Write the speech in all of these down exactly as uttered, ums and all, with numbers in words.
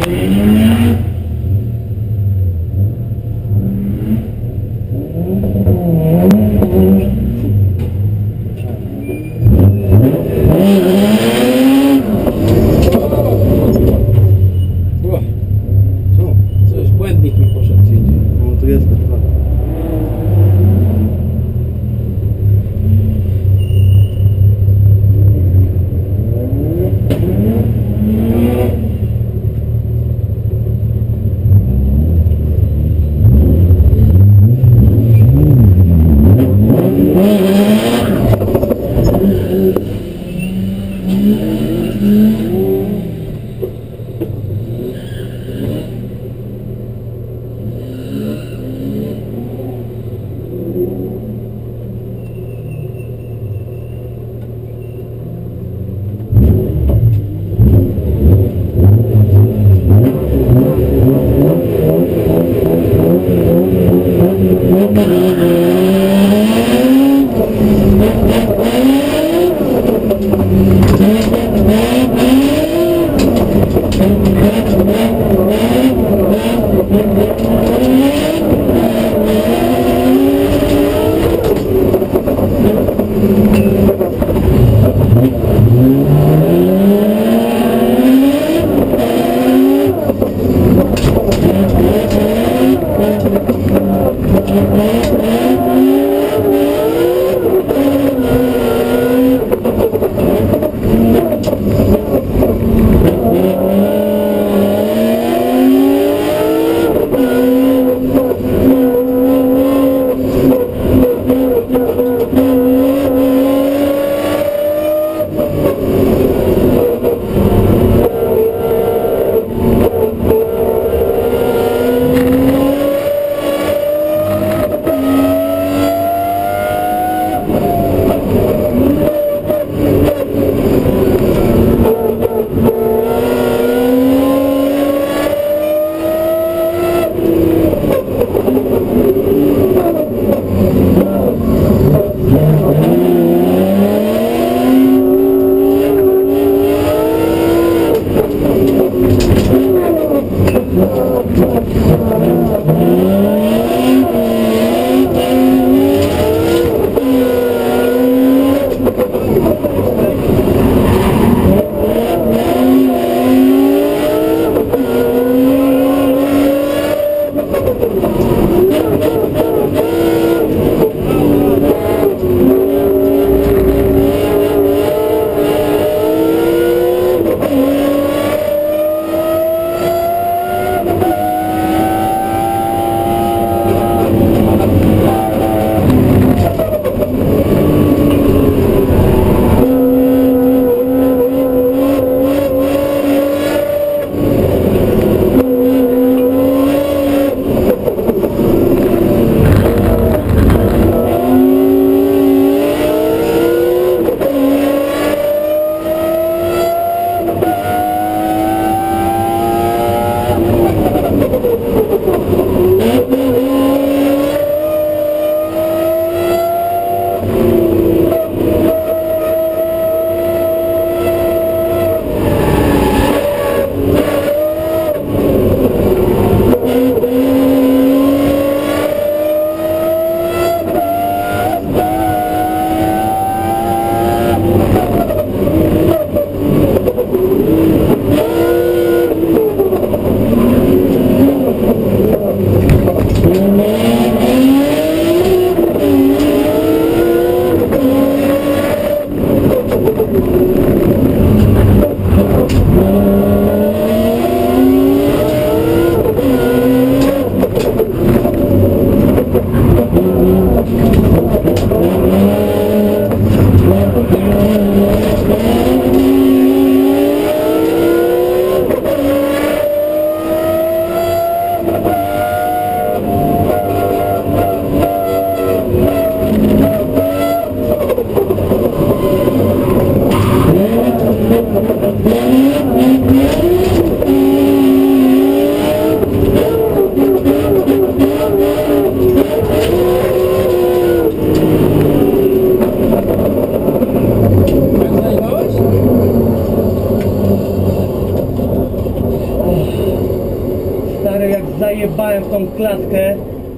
Thank you. zajebałem tą klatkę.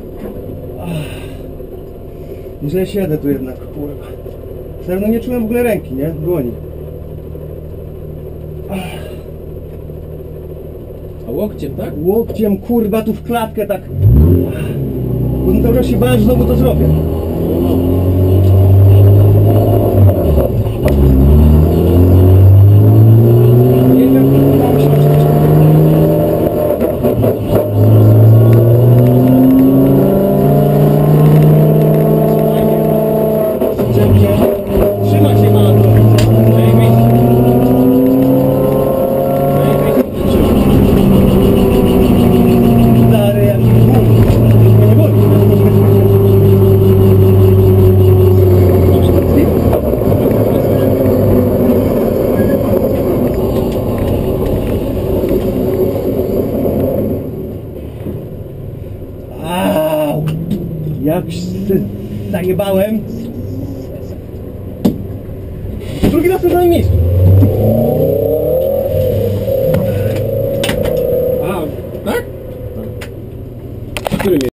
Źle siedzę tu jednak, kurwa. Serio, no nie czułem w ogóle ręki, nie? Dłoni. A łokciem, tak? Łokciem, kurwa, tu w klatkę tak. Bo no to się bałem, że znowu to zrobię. Nie wiem, udało się oczywiście. Trzyma się ma. Stary, jaki ból. Mnie nie boli. Au! Jak się zajebałem. Drugi raz na samym miejscu. A, tak? W którym